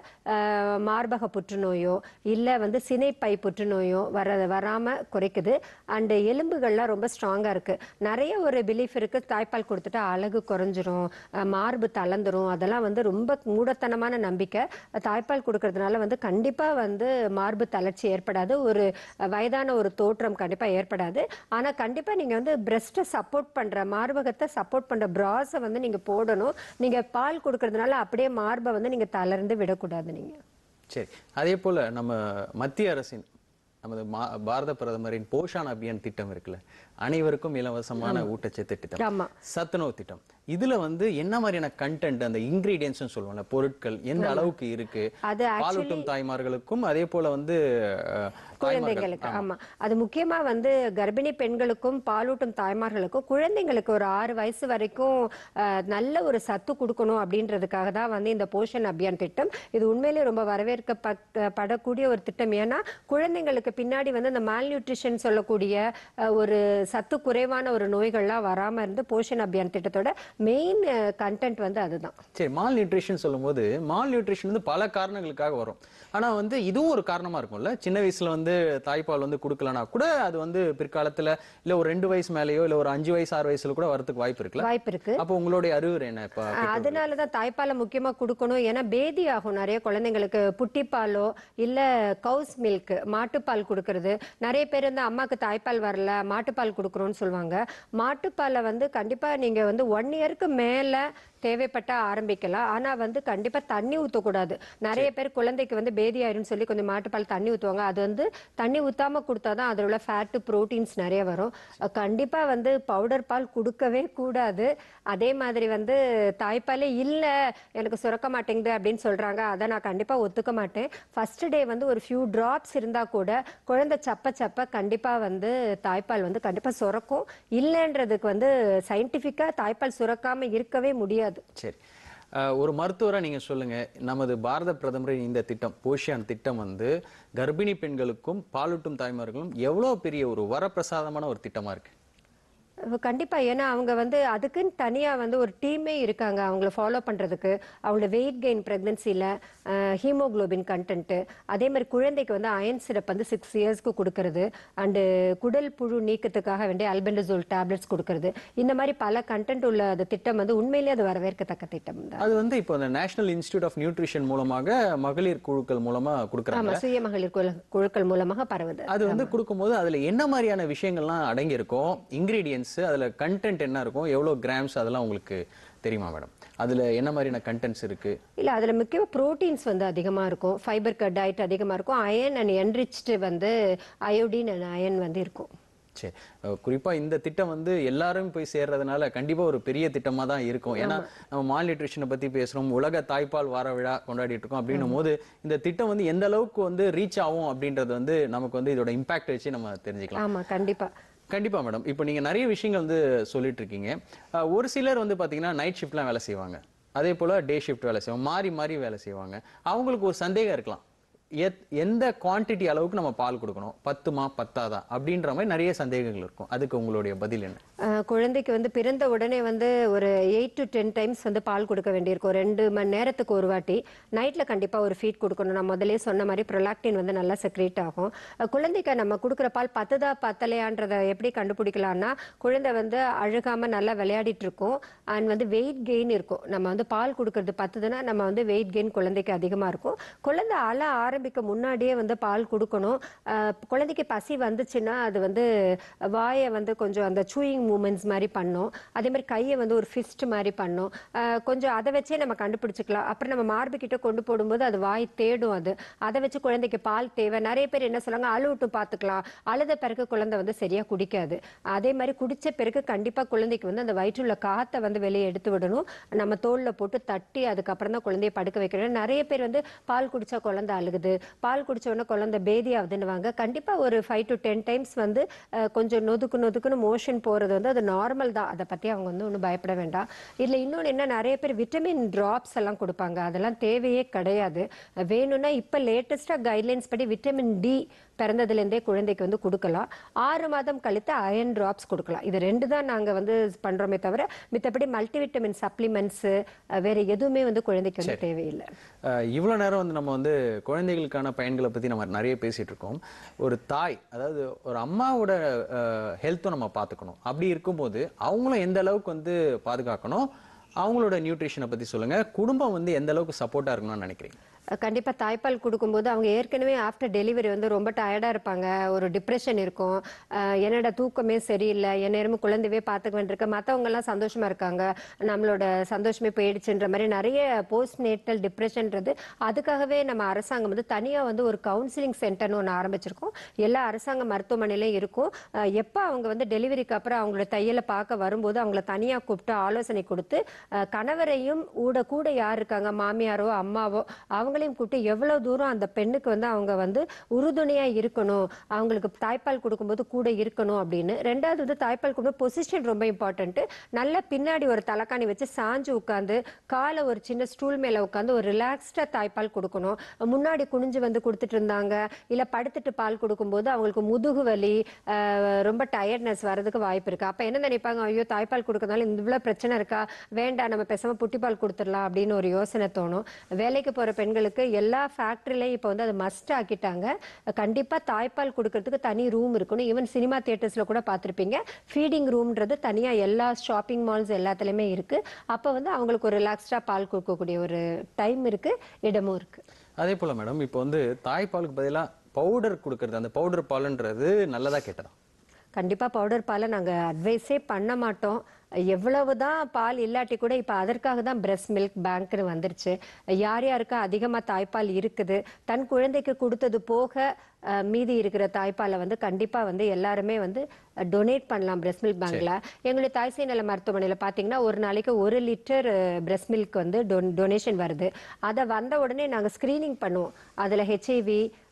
S2: மார்பக புற்றுநோயோ இல்ல வந்து சினைப்பை புற்றுநோயோ வர வராம குறைக்குது. அண்ட் எலும்பு எலும்புகள்லாம் ரொம்ப ஸ்ட்ராங்கா இருக்கு. நிறைய ஒரு பிலீஃப் இருக்கு தாய்ப்பால் கொடுத்துட்டா அழகு குறைஞ்சிரும், மார்பு தளர்ந்துரும். அதெல்லாம் வந்து ரொம்ப மூடத்தனமான நம்பிக்கை. தாய்ப்பால் கொடுக்கறதுனால வந்து கண்டிப்பா வந்து மார்பு தளர்ச்சி ஏற்படாது, ஒரு வயதான ஒரு தோற்றம் கண்டிப்பா ஏற்படாது. ஆனா கண்டிப்பா நீங்க வந்து பிரெஸ்ட்டை சப்போர்ட் பண்ற மார்பகத்தை சப்போர்ட் பண்ற பிராஸை வந்து நீங்க போடணும். நீங்க பால் கொடுக்கறதுனால அப்படியே மார்பை வந்து நீங்க தளர்ந்து விடக்கூடாது. நீங்க
S1: சரி, அதே போல நம்ம மத்திய அரசின் நமது பாரத பிரதமரின் போஷான் அபியான் திட்டம் இருக்குல்ல, அனைவருக்கும் இலவசமான ஊட்டச்சத்து திட்டம், சத்துணவு திட்டம், இதுல வந்து என்ன மாதிரியான கண்டென்ட், அந்த இன்கிரீடியன்ஸ் சொல்லுவாங்க, பொருட்கள் எந்த அளவுக்கு இருக்கு பாலூட்டும் தாய்மார்களுக்கும் அதே போல வந்து
S2: குழந்தைகளுக்கு? ஆமா, அது முக்கியமா வந்து கர்ப்பிணி பெண்களுக்கும் பாலூட்டும் தாய்மார்களுக்கும் குழந்தைங்களுக்கு ஒரு ஆறு வயசு வரைக்கும் நல்ல ஒரு சத்து கொடுக்கணும் அப்படின்றதுக்காக தான் வந்து இந்த போஷன் அபியான் திட்டம். இது உண்மையிலேயே ரொம்ப வரவேற்கப்படக்கூடிய ஒரு திட்டம். ஏன்னா குழந்தைங்களுக்கு பின்னாடி வந்து இந்த மால் நியூட்ரிஷன் சொல்லக்கூடிய ஒரு சத்து குறைவான ஒரு நோய்கள்லாம் வராம இருந்து போஷன் அபியான் திட்டத்தோட மெயின் கண்டென்ட் வந்து அதுதான்.
S1: சரி, மால் நியூட்ரிஷன் சொல்லும்போது மால் நியூட்ரிஷன் வந்து பல காரணங்களுக்காக வரும். ஆனா வந்து இதுவும் ஒரு காரணமா இருக்கும்ல. சின்ன வயசுல வந்து தாய்ப்பால் வந்து கொடுக்கலனா கூட அது வந்து பிற்காலத்துல இல்ல ஒரு ரெண்டு வயசு மேலயோ இல்ல ஒரு அஞ்சு வயசு ஆறு வயசுல கூட வரதுக்கு வாய்ப்பு இருக்குல்ல?
S2: வாய்ப்பு இருக்கு.
S1: அப்ப உங்களுடைய அறிவுரை என்ன? இப்ப
S2: அதனாலதான் தாய்ப்பாலை முக்கியமா கொடுக்கணும். ஏன்னா பேதி ஆகும் நிறைய குழந்தைங்களுக்கு. புட்டிப்பாலோ இல்ல கவுஸ் மில்க் மாட்டுப்பால் கொடுக்கறது. நிறைய பேர் வந்து அம்மாக்கு தாய்ப்பால் வரல மாட்டுப்பால் கொடுக்கறோம்னு சொல்லுவாங்க. மாட்டுப்பாலை வந்து கண்டிப்பா நீங்க வந்து ஒன் இயருக்கு மேல தேவைப்பட்டா ஆரம்பிக்கலாம். ஆனா வந்து கண்டிப்பா தண்ணி ஊற்றக்கூடாது. நிறைய பேர் குழந்தைக்கு வந்து பேதி ஆயிரும் சொல்லி கொஞ்சம் மாட்டுப்பால் தண்ணி ஊற்றுவாங்க. அது வந்து தண்ணி ஊத்தாம கொடுத்தாதான் அதில் உள்ள ஃபேட்டு ப்ரோட்டீன்ஸ் நிறைய வரும். கண்டிப்பா வந்து பவுடர் பால் கொடுக்கவே கூடாது. அதே மாதிரி வந்து தாய்ப்பாலே இல்ல எனக்கு சுரக்க மாட்டேங்குது அப்படின்னு சொல்றாங்க, அதை நான் கண்டிப்பா ஒத்துக்க மாட்டேன். ஃபர்ஸ்ட் டே வந்து ஒரு ஃபியூ டிராப்ஸ் இருந்தா கூட குழந்தை சப்ப சப்ப கண்டிப்பா வந்து தாய்ப்பால் வந்து கண்டிப்பா சுரக்கும். இல்லைன்றதுக்கு வந்து சயின்டிபிக்கா தாய்ப்பால் சுரக்காம இருக்கவே முடியாது.
S1: சரி, ஒரு மருத்துவரா நீங்க சொல்லுங்க, நமது பாரத பிரதமரின் இந்த திட்டம் போஷான் திட்டம் வந்து கர்ப்பிணி பெண்களுக்கும் பாலூட்டும் தாய்மார்களும் எவ்வளவு பெரிய ஒரு வரப்பிரசாதமான ஒரு திட்டமா இருக்கு?
S2: கண்டிப்பா. ஏன்னா அவங்க வந்து அதுக்குன்னு தனியா வந்து ஒரு டீமே இருக்காங்க அவங்கள ஃபாலோ பண்றதுக்கு. அவங்களோட வெயிட் கெயின் பிரெக்னன்சில ஹீமோகுளோபின் கண்டென்ட், அதே மாதிரி குழந்தைக்கு வந்து அயன் சிரப் வந்து சிக்ஸ் இயர்ஸ்க்கு கொடுக்கறது, அண்டு குடல் புழு நீக்கத்துக்காக வேண்டிய அல்பெண்டசோல் டேப்லெட்ஸ் கொடுக்கறது, இந்த மாதிரி பல கண்டென்ட் உள்ள அந்த திட்டம் வந்து உண்மையிலேயே அது வரவேற்கத்தக்க திட்டம் தான்.
S1: அது வந்து இப்போ இந்த நேஷனல் இன்ஸ்டிடியூட் ஆஃப் நியூட்ரிஷன் மூலமாக மகளிர் குழுக்கள் மூலமா கொடுக்குறாங்க.
S2: ஆமா, சுய மகளிர் குழுக்கள் மூலமாக பரவுது.
S1: அது வந்து கொடுக்கும்போது அதுல என்ன மாதிரியான விஷயங்கள்லாம் அடங்கி இருக்கும், இன்கிரீடியன்ஸ், அதுல கண்டென்ட் என்ன இருக்கும், எவ்வளவு கிராம்ஸ், அதெல்லாம் உங்களுக்கு தெரியுமா மேடம்? அதுல என்ன மாதிரியான கண்டென்ட்ஸ் இருக்கு?
S2: இல்ல, அதுல முக்கியமா புரோட்டீன்ஸ் வந்து அதிகமா இருக்கும், ஃபைபர் டயட் அதிகமா இருக்கும், அயன் அண்ட் என்ரிச்டு வந்து அயோடின் அண்ட் அயன் வந்து இருக்கும்.
S1: சரி, குறிப்பா இந்த திட்டம் வந்து எல்லாரும் போய் சேர்றதுனால கண்டிப்பா ஒரு பெரிய திட்டமா தான் இருக்கும். ஏன்னா நம்ம மால் நியூட்ரிஷனை பத்தி பேசுறோம், உலக தாய்ப்பால் வார விழா கொண்டாடிட்டு இருக்கோம். அப்படின்னும் போது இந்த திட்டம் வந்து எந்த அளவுக்கு வந்து ரீச் ஆகும் அப்படின்றது வந்து நமக்கு வந்து இதோட இம்பாக்ட் வச்சு நம்ம தெரிஞ்சுக்கலாம்.
S2: ஆமா, கண்டிப்பா
S1: கண்டிப்பா மேடம். இப்போ நீங்க நிறைய விஷயங்கள் வந்து சொல்லிட்டு இருக்கீங்க. ஒரு சிலர் வந்து பாத்தீங்கன்னா நைட் ஷிஃப்ட்லாம் வேலை செய்வாங்க, அதே போல டே ஷிஃப்ட் வேலை செய்வாங்க, மாறி மாறி வேலை செய்வாங்க. அவங்களுக்கு ஒரு சந்தேகம் இருக்கலாம், எந்த குவான்டிட்டி அளவுக்கு நம்ம பால் கொடுக்கணும், பத்துமா பத்தாதா அப்படின்ற மாதிரி நிறைய சந்தேகங்கள் இருக்கும். அதுக்கு உங்களுடைய பதில் என்ன?
S2: குழந்தைக்கு வந்து பிறந்த உடனே வந்து ஒரு எயிட் டு டென் டைம்ஸ் வந்து பால் கொடுக்க வேண்டியிருக்கும், ரெண்டு மணி நேரத்துக்கு ஒரு வாட்டி. நைட்ல கண்டிப்பா ஒரு ஃபீட் கொடுக்கணும். நான் முதலே சொன்ன மாதிரி ப்ரொலாக்டின் வந்து நல்லா செக்ரேட் ஆகும். குழந்தைக்கு நம்ம கொடுக்குற பால் பத்துதா பத்தலையான்றதை எப்படி கண்டுபிடிக்கலாம்னா, குழந்தை வந்து அழுகாம நல்லா விளையாடிட்டு இருக்கும் அண்ட் வந்து வெயிட் கெயின் இருக்கும். நம்ம வந்து பால் கொடுக்கறது பத்துதுன்னா நம்ம வந்து வெயிட் கெயின் குழந்தைக்கு அதிகமா இருக்கும். குழந்தை அழ ஆரம்பிக்க முன்னாடியே வந்து பால் கொடுக்கணும். குழந்தைக்கு பசி வந்துச்சுன்னா அது வந்து வாயை வந்து கொஞ்சம் அந்த சூயிங் மூமெண்ட்ஸ் மாதிரி பண்ணும், அதே மாதிரி கையை வந்து ஒரு ஃபிஸ்ட் மாதிரி பண்ணும். கொஞ்சம் அதை வச்சே நம்ம கண்டுபிடிச்சிக்கலாம். அப்புறம் நம்ம மார்பு கிட்ட கொண்டு போடும்போது அது வாய் தேடும், அது அதை வச்சு குழந்தைக்கு பால் தேவை. நிறைய பேர் என்ன சொல்றாங்க, அழுவிட்டு பார்த்துக்கலாம், அழுத பிறகு குழந்தை வந்து சரியா குடிக்காது. அதே மாதிரி குடிச்ச பிறகு கண்டிப்பா குழந்தைக்கு வந்து அந்த வயிற்றுள்ள காத்தை வந்து வெளியே எடுத்து விடணும். நம்ம தோல்ல போட்டு தட்டி அதுக்கப்புறம் தான் குழந்தைய படுக்க வைக்கணும். நிறைய பேர் வந்து பால் குடிச்சா குழந்தை அழுகுது, பால் குடிச்ச உடனே குழந்தை பேதி ஆகுதுன்னுவாங்க. கண்டிப்பா ஒரு ஃபைவ் டு டென் டைம்ஸ் வந்து கொஞ்சம் நொதுக்கு நொதுக்குன்னு மோஷன் போறது வந்து அது நார்மல் தான். அதை பத்தி அவங்க வந்து ஒன்றும் பயப்பட வேண்டாம். இதுல இன்னொன்று என்ன, நிறைய பேர் விட்டமின் டிராப்ஸ் எல்லாம் கொடுப்பாங்க, அதெல்லாம் தேவையே கிடையாது. வேணும்னா இப்ப லேட்டஸ்டா கைட்லைன்ஸ் படி விட்டமின் டி பிறந்ததுல இருந்தே குழந்தைக்கு வந்து கொடுக்கலாம். ஆறு மாதம் கழித்து அயன் டிராப்ஸ் கொடுக்கலாம். இது ரெண்டு தான் நாங்க வந்து பண்றோமே தவிர மித்தபடி மல்டிவிட்டமின் சப்ளிமெண்ட்ஸ் வேற எதுவுமே வந்து குழந்தைக்கு வந்து தேவையில்லை.
S1: இவ்வளவு நேரம் வந்து நம்ம வந்து குழந்தைகளுக்கான பயன்களை பத்தி நம்ம நிறைய பேசிட்டு இருக்கோம். ஒரு தாய், அதாவது ஒரு அம்மாவோட ஹெல்த்தும் நம்ம பார்த்துக்கணும். அப்படி இருக்கும்போது அவங்களும் எந்த அளவுக்கு வந்து பாதுகாக்கணும், அவங்களோட நியூட்ரிஷனை பத்தி சொல்லுங்க. குடும்பம் வந்து எந்த அளவுக்கு சப்போர்ட்டா இருக்கணும்னு நினைக்கிறீங்க?
S2: கண்டிப்பா தாய்ப்பால் கொடுக்கும்போது அவங்க ஏற்கனவே ஆஃப்டர் டெலிவரி வந்து ரொம்ப டயர்டா இருப்பாங்க, ஒரு டிப்ரெஷன் இருக்கும், என்னோட தூக்கமே சரியில்லை, என் நேரமும் குழந்தைவே பார்த்துக்க வேண்டியிருக்க, மற்றவங்க எல்லாம் சந்தோஷமா இருக்காங்க, நம்மளோட சந்தோஷமே போயிடுச்சுன்ற மாதிரி நிறைய போஸ்ட் நேட்டல் டிப்ரெஷன்றது. அதுக்காகவே நம்ம அரசாங்கம் வந்து தனியா வந்து ஒரு கவுன்சிலிங் சென்டர்னு ஒன்று ஆரம்பிச்சிருக்கோம். எல்லா அரசாங்க மருத்துவமனையிலும் இருக்கும். எப்போ அவங்க வந்து டெலிவரிக்கு அப்புறம் அவங்களோட தையலை பார்க்க வரும்போது அவங்கள தனியா கூப்பிட்டு ஆலோசனை கொடுத்து, கணவரையும் கூட கூட யார் இருக்காங்க, மாமியாரோ அம்மாவோ, அவங்க கூப்பிட்டு எவ்வளவு தூரம் அந்த பெண்ணுக்கு வந்து அவங்க வந்து உறுதுணையா இருக்கணும், அவங்களுக்கு தாய்ப்பால் கொடுக்கும்போது கூட இருக்கணும் அப்படின்னு. ரெண்டாவது வந்து தாய்ப்பால் கொடுக்கும்போது பொசிஷன் ரொம்ப இம்பார்ட்டன்ட். நல்ல பின்னாடி ஒரு தலைக்காணி வச்சு சாஞ்சு உட்காந்து காலை ஒரு சின்ன ஸ்டூல் மேல உட்காந்து ஒரு ரிலாக்ஸ்டா தாய்ப்பால் கொடுக்கணும். முன்னாடி குனிஞ்சு வந்து கொடுத்துட்டு இருந்தாங்க இல்ல படுத்துட்டு பால் கொடுக்கும்போது அவங்களுக்கு முதுகு வலி, ரொம்ப டயர்ட்னஸ் வரதுக்கு வாய்ப்பு இருக்கு. அப்ப என்ன நினைப்பாங்க, ஐயோ தாய்ப்பால் கொடுக்கறதுனால இவ்வளவு பிரச்சனை இருக்கா, வேண்டாம் நம்ம பேசாம புட்டிப்பால் கொடுத்துடலாம் அப்படின்னு ஒரு யோசனை தோணும். வேலைக்கு போற பெண்கள் எல்லா ஃபேக்டரியிலையும் இப்போ வந்து அது மஸ்ட் ஆக்கிட்டாங்க. கண்டிப்பா தாய்ப்பால் கொடுக்கறதுக்கு தனி ரூம் இருக்கணும். ஈவன் சினிமா தியேட்டர்ஸ்ல கூட பார்த்திருப்பீங்க, ஃபீடிங் ரூம்ன்றது தனியா எல்லா ஷாப்பிங் மால்ஸ் எல்லாத்துலயுமே இருக்கு. அப்ப வந்து அவங்களுக்கு ஒரு ரிலாக்ஸ்டா பால் கொடுக்கக்கூடிய ஒரு டைம் இருக்கு, இடமும் இருக்கு.
S1: அதே போல மேடம், இப்போ வந்து தாய்ப்பாலுக்கு பதிலா பவுடர் கொடுக்கறது, அந்த பவுடர் பால்ன்றது நல்லதா கெட்டதா?
S2: கண்டிப்பா பவுடர் பாலை நாங்க அட்வைஸே பண்ண மாட்டோம். எவ்வளவுதான் பால் இல்லாட்டி கூட இப்ப அதற்காக தான் பிரஸ்ட் மில்க் பேங்க்னு வந்துருச்சு. யார் யாருக்கு அதிகமா தாய்ப்பால் இருக்குது, தன் குழந்தைக்கு கொடுத்தது போக மீதி இருக்கிற தாய்ப்பாலை வந்து கண்டிப்பா வந்து எல்லாருமே வந்து டொனேட் பண்ணலாம் பிரஸ்ட் மில்க் பேங்க்ல. எங்களுடைய தாய்சேய் நல மருத்துவமனையில பாத்தீங்கன்னா ஒரு நாளைக்கு ஒரு லிட்டர் பிரஸ்ட் மில்க் வந்து டொனேஷன் வருது. அதை வந்த உடனே நாங்க ஸ்கிரீனிங் பண்ணுவோம். அதுல ஹெச்ஐவி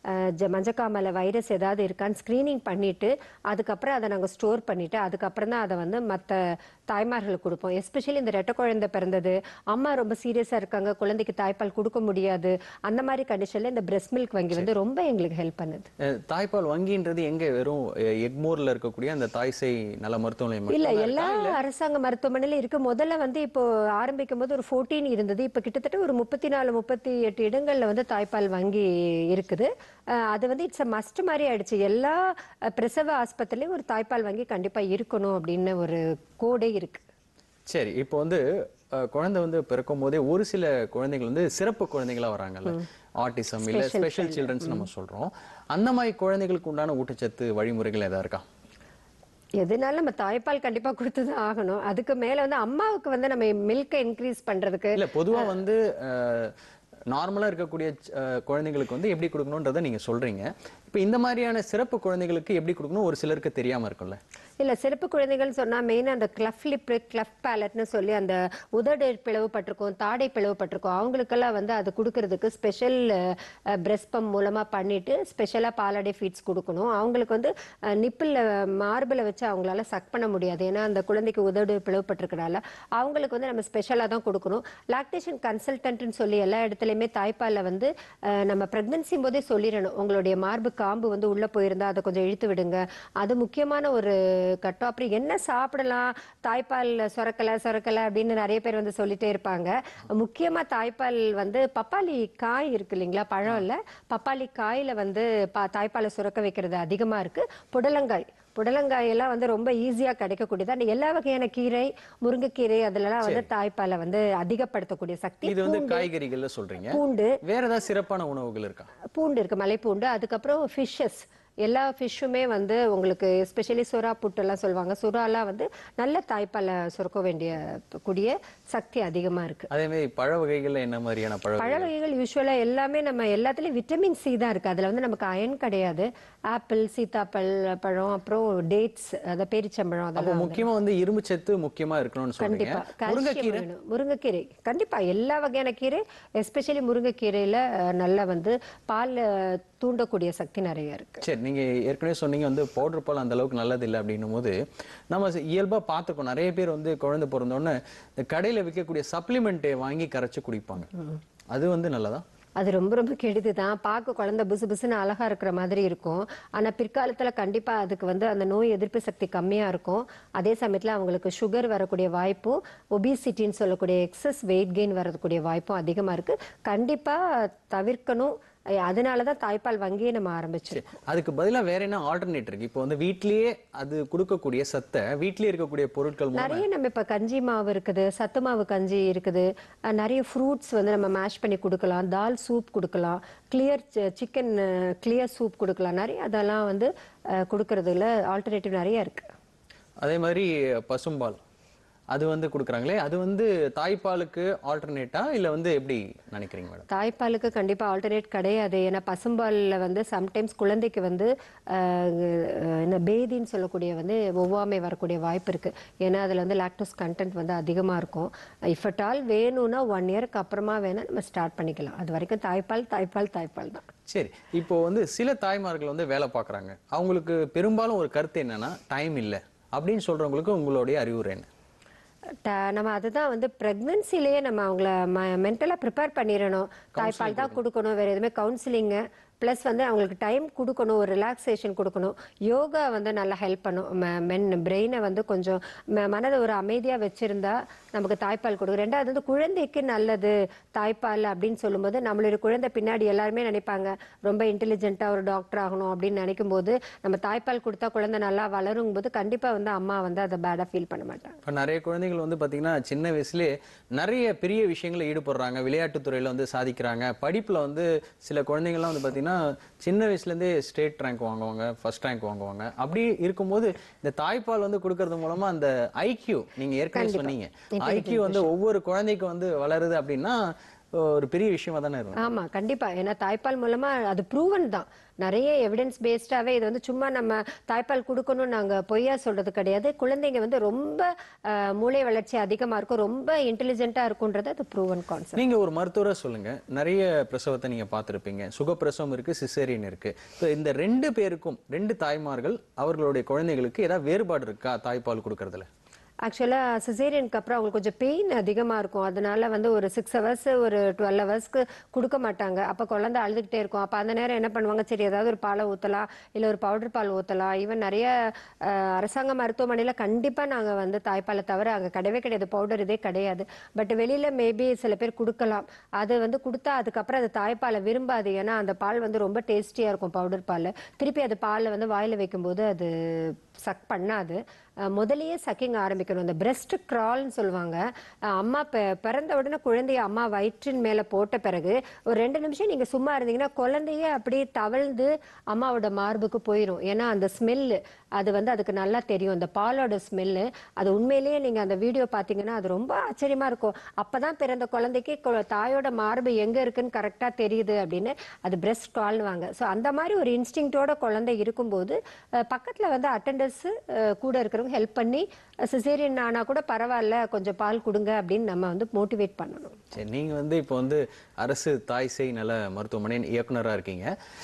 S2: மஞ்சக்காமலை வைரஸ் ஏதாவது இருக்கான்னு ஸ்கிரீனிங் பண்ணிட்டு அதுக்கப்புறம் அதை நாங்கள் ஸ்டோர் பண்ணிட்டு அதுக்கப்புறம் தான் அதை வந்து மற்ற தாய்மார்களுக்கு கொடுப்போம். எஸ்பெஷலி இந்த ரெட்டை குழந்தை பிறந்தது, அம்மா ரொம்ப சீரியஸா இருக்காங்க, குழந்தைக்கு தாய்ப்பால் கொடுக்க முடியாது, அந்த மாதிரி கண்டிஷன்ல இந்த பிரஸ்ட் மில்க் வங்கி வந்து ரொம்ப எங்களுக்கு ஹெல்ப் பண்ணுது.
S1: தாய்ப்பால் வங்கின்றது எங்க வெறும் எக்மோர்ல இருக்கக்கூடிய அந்த தாய்சேய் நல மருத்துவமனை
S2: இல்ல, எல்லா அரசாங்க மருத்துவமனையில இருக்கு. முதல்ல வந்து இப்போ ஆரம்பிக்கும் போது ஒரு பதினான்கு இருந்தது, இப்ப கிட்டத்தட்ட ஒரு முப்பத்தி நாலு முப்பத்தி எட்டு இடங்கள்ல வந்து தாய்ப்பால் வங்கி இருக்குது. அது வந்து இட்ஸ் அ மஸ்ட் மாதிரி ஆயிடுச்சு. எல்லா பிரசவ ஆஸ்பத்திரியிலும் ஒரு தாய்ப்பால் வங்கி கண்டிப்பா இருக்கணும் அப்படின்னு ஒரு கோடே இருக்கு.
S1: சரி, இப்போ வந்து குழந்தை வந்து பிறக்கும் போதே ஒரு சில குழந்தைகள் வந்து சிறப்பு குழந்தைகளா வராங்கல்ல, ஆட்டிசம் இல்ல ஸ்பெஷல் சில்ட்ரன்ஸ் நம்ம சொல்றோம். அந்த மாதிரி குழந்தைகளுக்கு உண்டான ஊட்டச்சத்து வழிமுறைகள் ஏதாவது இருக்கா?
S2: எதுனாலும் நம்ம தாய்ப்பால் கண்டிப்பா கொடுத்துதான் ஆகணும். அதுக்கு மேல வந்து அம்மாவுக்கு வந்து நம்ம மில்கை இன்க்ரீஸ் பண்றதுக்கு
S1: இல்ல, பொதுவா வந்து நார்மலா இருக்கக்கூடிய குழந்தைகளுக்கு வந்து எப்படி கொடுக்கணும்ன்றதை நீங்க சொல்றீங்க. இப்ப இந்த மாதிரியான சிறப்பு குழந்தைகளுக்கு எப்படி கொடுக்கணும் ஒரு சிலருக்கு தெரியாம இருக்கும்ல.
S2: இல்ல, சிறப்பு குழந்தைகள் சொன்னா மெயினா அந்த கிளஃப் லிப், கிளஃப் பேலட்னு சொல்லி அந்த உதடு பிளவுபட்டிருக்கும், தாடை பிளவுபட்டிருக்கும், அவங்களுக்கெல்லாம் வந்து அது கொடுக்கறதுக்கு ஸ்பெஷல் பிரெஸ்ட் பம்ப் மூலமா பண்ணிட்டு ஸ்பெஷலா பாலாடை ஃபீட்ஸ் கொடுக்கணும். அவங்களுக்கு வந்து நிப்பில் மார்பிளை வச்சு அவங்களால சக் பண்ண முடியாது, ஏன்னா அந்த குழந்தைக்கு உதடு பிளவுபட்டிருக்கனால அவங்களுக்கு வந்து நம்ம ஸ்பெஷலா தான் கொடுக்கணும். லாக்டேஷன் கன்சல்டன்ட்னு சொல்லி எல்லா இடத்துலயுமே தாய்ப்பால்ல வந்து நம்ம பிரெக்னன்சி போதே சொல்லிடணும், உங்களுடைய மார்பு காம்பு வந்து உள்ள போயிருந்தா அதை கொஞ்சம் இழுத்து விடுங்க. அது முக்கியமான ஒரு கட்டம். அப்புறம் என்ன சாப்பிடலாம், தாய்ப்பால் சுரக்கல சுரக்கல அப்படின்னு நிறைய பேர் வந்து சொல்லிட்டே இருப்பாங்க. முக்கியமா தாய்ப்பால் வந்து பப்பாளி காய் இருக்கு இல்லைங்களா, பழம் இல்ல, பப்பாளி காயில வந்து தாய்ப்பாலை சுரக்க வைக்கிறது அதிகமா இருக்கு. புடலங்காய் புடலங்காய் எல்லாம் வந்து ரொம்ப ஈஸியா கிடைக்கக்கூடியது. எல்லா வகையான கீரை, முருங்கைக்கீரை அதுலலாம் வந்து தாய்ப்பாலை வந்து அதிகப்படுத்தக்கூடிய சக்தி.
S1: இது வந்து காய்கறிகள்ல சொல்றீங்க.
S2: பூண்டு,
S1: வேற ஏதாவது சிறப்பான உணவுகள் இருக்கா? பூண்டு
S2: இருக்கு, மலைப்பூண்டு. அதுக்கப்புறம் ஃபிஷ்ஷஸ், எல்லா ஃபிஷ்ஷுமே வந்து உங்களுக்கு எஸ்பெஷலி சுறா புட்டெல்லாம் சொல்லுவாங்க, சுறாலாம் வந்து நல்ல தாய்ப்பாலை சுரக்க வேண்டிய கூடிய சக்தி அதிகமா இருக்கு.
S1: அதே மாதிரி பழ வகைகள்ல என்ன மாதிரியான பழ
S2: பழ வகைகள் யூஸ்வலா எல்லாமே நம்ம எல்லாத்துலயும் விட்டமின் சி தான் இருக்கு, அதுல வந்து நமக்கு அயன் கிடையாது. ஆப்பிள், சீத்தாப்பழ பழம், அப்புறம் டேட்ஸ், அத பேரிச்சம்பழம், அதெல்லாம்
S1: முக்கியமா வந்து இரும்பு சத்து முக்கியமா இருக்கணும்னு சொல்றீங்க.
S2: கண்டிப்பா முருங்கைக்கீரை, முருங்கைக்கீரை கண்டிப்பா எல்லா வகையான கீரை, எஸ்பெஷலி முருங்கைக்கீரையில நல்லா வந்து பால் தூண்டக்கூடிய சக்தி நிறைய இருக்கு.
S1: சரி, நீங்க ஏற்கனவே சொன்னீங்க வந்து பவுடர் பால் அந்த அளவுக்கு நல்லது இல்லை அப்படின்னும் போது நம்ம இயல்பா பார்த்துக்கோம், நிறைய பேர் வந்து குழந்தை பிறந்தோடனே இந்த கடையில விற்கக்கூடிய சப்ளிமெண்ட்டை வாங்கி கரைச்சு குடிப்பாங்க. அது வந்து நல்லதா?
S2: அது ரொம்ப ரொம்ப கெடுதிதான். பார்க்க குழந்தை புசு புசுன்னு அழகா இருக்கிற மாதிரி இருக்கும், ஆனா பிற்காலத்துல கண்டிப்பா அதுக்கு வந்து அந்த நோய் எதிர்ப்பு சக்தி கம்மியா இருக்கும். அதே சமயத்துல அவங்களுக்கு சுகர் வரக்கூடிய வாய்ப்பும், ஒபிசிட்டின்னு சொல்லக்கூடிய எக்ஸஸ் வெயிட் கெயின் வரக்கூடிய வாய்ப்பும் அதிகமா இருக்கு. கண்டிப்பா தவிர்க்கணும். அதனாலதான் தாய்ப்பால் வங்கியை நம்ம ஆரம்பிச்சோம்.
S1: அதுக்கு பதிலா வேற என்ன ஆல்டர்னேட் இருக்கு? இப்போ வந்து வீட்லயே அது கொடுக்கக்கூடிய சத்தை, வீட்லயே இருக்கக்கூடிய பொருட்கள்
S2: நிறைய நம்ம இப்ப கஞ்சி மாவு இருக்குது, சத்து மாவு கஞ்சி இருக்குது, நிறைய ஃப்ரூட்ஸ் வந்து நம்ம மேஷ் பண்ணி கொடுக்கலாம், தால் சூப் கொடுக்கலாம், கிளியர் சிக்கன் கிளியர் சூப் கொடுக்கலாம், நிறைய அதெல்லாம் வந்து கொடுக்கறதுல ஆல்டர்னேட்டிவ் நிறைய இருக்கு.
S1: அதே மாதிரி பசும்பால் அது வந்து கொடுக்குறாங்களே, அது வந்து தாய்ப்பாலுக்கு ஆல்டர்னேட்டா இல்ல வந்து எப்படி நினைக்கிறீங்க மேடம்?
S2: தாய்ப்பாலுக்கு கண்டிப்பா ஆல்டர்னேட் கிடையாது. ஏன்னா பசும்பால்ல வந்து சம்டைம்ஸ் குழந்தைக்கு வந்து இந்த பேதின்னு சொல்லக்கூடிய வந்து ஒவ்வாமை வரக்கூடிய வாய்ப்பு இருக்கு. ஏன்னா அதுல வந்து லாக்டோஸ் கண்டென்ட் வந்து அதிகமா இருக்கும். இஃப் அட் ஆல் வேணும்னா ஒன் இயருக்கு அப்புறமா வேணா நம்ம ஸ்டார்ட் பண்ணிக்கலாம். அது வரைக்கும் தாய்ப்பால் தாய்ப்பால் தாய்ப்பால் தான்.
S1: சரி, இப்போ வந்து சில தாய்மார்கள் வந்து வேலை பார்க்குறாங்க, அவங்களுக்கு பெரும்பாலும் ஒரு கருத்து என்னன்னா டைம் இல்லை அப்படின்னு சொல்றவங்களுக்கு உங்களுடைய அறிவுரை என்ன?
S2: நம்ம அதுதான் வந்து பிரெக்னன்சிலேயே நம்ம அவங்கள மென்டலா ப்ரிப்பேர் பண்ணிடணும். தாய்ப்பால் தான் கொடுக்கணும், வேற எதுவுமே கவுன்சிலிங்கு ப்ளஸ் வந்து அவங்களுக்கு டைம் கொடுக்கணும், ஒரு ரிலாக்ஸேஷன் கொடுக்கணும். யோகா வந்து நல்லா ஹெல்ப் பண்ணும். மென் பிரெயினை வந்து கொஞ்சம் மனதை ஒரு அமைதியாக வச்சிருந்தா நமக்கு தாய்ப்பால் கொடுக்கும். ரெண்டாவது வந்து குழந்தைக்கு நல்லது தாய்ப்பால் அப்படின்னு சொல்லும்போது நம்மளுடைய குழந்தை பின்னாடி எல்லாருமே நினைப்பாங்க ரொம்ப இன்டெலிஜென்ட்டாக ஒரு டாக்டர் ஆகணும் அப்படின்னு நினைக்கும் போது நம்ம தாய்ப்பால் கொடுத்தா குழந்தை நல்லா வளரும் போது கண்டிப்பாக வந்து அம்மா வந்து அதை பேடாக ஃபீல் பண்ண மாட்டாங்க.
S1: இப்போ நிறைய குழந்தைகள் வந்து பார்த்தீங்கன்னா சின்ன வயசுலேயே நிறைய பெரிய விஷயங்களை ஈடுபடுறாங்க, விளையாட்டுத்துறையில் வந்து சாதிக்கிறாங்க. படிப்பில் வந்து சில குழந்தைங்கள்லாம் வந்து பார்த்தீங்கன்னா சின்ன வயசுல இருந்தே ஸ்டேட் ரேங்க் வாங்குவாங்க, ஃபர்ஸ்ட் ரேங்க் வாங்குவாங்க. அப்படி இருக்கும்போது இந்த தாய்ப்பால் வந்து கொடுக்கறது மூலமா அந்த ஐக்யூ, நீங்க ஏற்கனவே சொன்னீங்க ஐக்யூ வந்து ஒவ்வொரு குழந்தைக்கு வந்து வளருது அப்படின்னா ஒரு பெரிய விஷயமா தானே இருக்கும்.
S2: ஆமா கண்டிப்பா. ஏன்னா தாய்ப்பால் மூலமா அது ப்ரூவன் தான். நிறைய எவிடன்ஸ் பேஸ்டாவே இது வந்து சும்மா நம்ம தாய்ப்பால் கொடுக்கணும் நாங்க பொய்யா சொல்றது கிடையாது. குழந்தைங்க வந்து ரொம்ப மூளை வளர்ச்சி அதிகமா இருக்கும், ரொம்ப இன்டெலிஜென்ட்டா இருக்கும்ன்றது அது ப்ரூவன் கான்செப்ட்.
S1: நீங்க ஒரு மருத்துவரா சொல்லுங்க, நிறைய பிரசவத்தை நீங்க பார்த்திருப்பீங்க, சுகப்பிரசவம் இருக்கு, சிசேரியன் இருக்கு. இந்த ரெண்டு பேருக்கும் ரெண்டு தாய்மார்கள் அவர்களுடைய குழந்தைகளுக்கு ஏதாவது வேறுபாடு இருக்கா தாய்ப்பால் கொடுக்கறதுல?
S2: ஆக்சுவலா சிசேரியனுக்கு அப்புறம் அவங்களுக்கு கொஞ்சம் பெயின் அதிகமா இருக்கும். அதனால வந்து ஒரு சிக்ஸ் ஹவர்ஸ் ஒரு டுவெல் ஹவர்ஸ்க்கு கொடுக்க மாட்டாங்க. அப்ப குழந்தை அழுதுகிட்டே இருக்கும். அப்ப அந்த நேரம் என்ன பண்ணுவாங்க, சரி ஏதாவது ஒரு பாலை ஊத்தலாம், இல்ல ஒரு பவுடர் பால் ஊத்தலாம். ஈவன் நிறைய அரசாங்க மருத்துவமனையில கண்டிப்பா நாங்க வந்து தாய்ப்பாலை தவிர அங்க கிடையவே கிடையாது, பவுடர் இதே கிடையாது. பட் வெளியில மேபி சில பேர் கொடுக்கலாம். அது வந்து கொடுத்தா அதுக்கப்புறம் அது தாய்ப்பாலை விரும்பாது. ஏன்னா அந்த பால் வந்து ரொம்ப டேஸ்டியா இருக்கும் பவுடர் பால். திருப்பி அது பாலை வந்து வாயில வைக்கும்போது அது சக் பண்ணாது. முதலியே சக்கிங் ஆரம்பிக்கணும். இந்த பிரெஸ்ட் கிரால்னு சொல்லுவாங்க. அம்மா பிறந்த உடனே குழந்தைய அம்மா வயிற்றின் மேல போட்ட பிறகு ஒரு ரெண்டு நிமிஷம் நீங்க சும்மா இருந்தீங்கன்னா குழந்தைய அப்படியே தவழ்ந்து அம்மாவோட மார்புக்கு போயிடும். ஏன்னா அந்த ஸ்மெல்லு அது வந்து அதுக்கு நல்லா தெரியும், அந்த பாலோட ஸ்மெல்லு. அது உண்மையிலேயே நீங்க அந்த வீடியோ பாத்தீங்கன்னா அது ரொம்ப ஆச்சரியமா இருக்கும். அப்பதான் பிறந்த குழந்தைக்கு தாயோட மார்பு எங்க இருக்குன்னு கரெக்டா தெரியுது அப்படின்னு அது பிரெஸ்ட் கிரால்வாங்க. ஸோ அந்த மாதிரி ஒரு இன்ஸ்டிங்டோட குழந்தை இருக்கும்போது பக்கத்துல வந்து அட்டெண்டர்ஸ் கூட இருக்கிறவங்க ஹெல்ப் பண்ணி சிசேரியன் ஆனா கூட பரவாயில்ல கொஞ்சம் பால் கொடுங்க அப்படின்னு நம்ம வந்து மோட்டிவேட் பண்ணணும்.
S1: சரி, நீங்க வந்து இப்போ வந்து அரசு தாய் சேய் நல மருத்துவமனை இயக்குனரா இருக்கீங்க.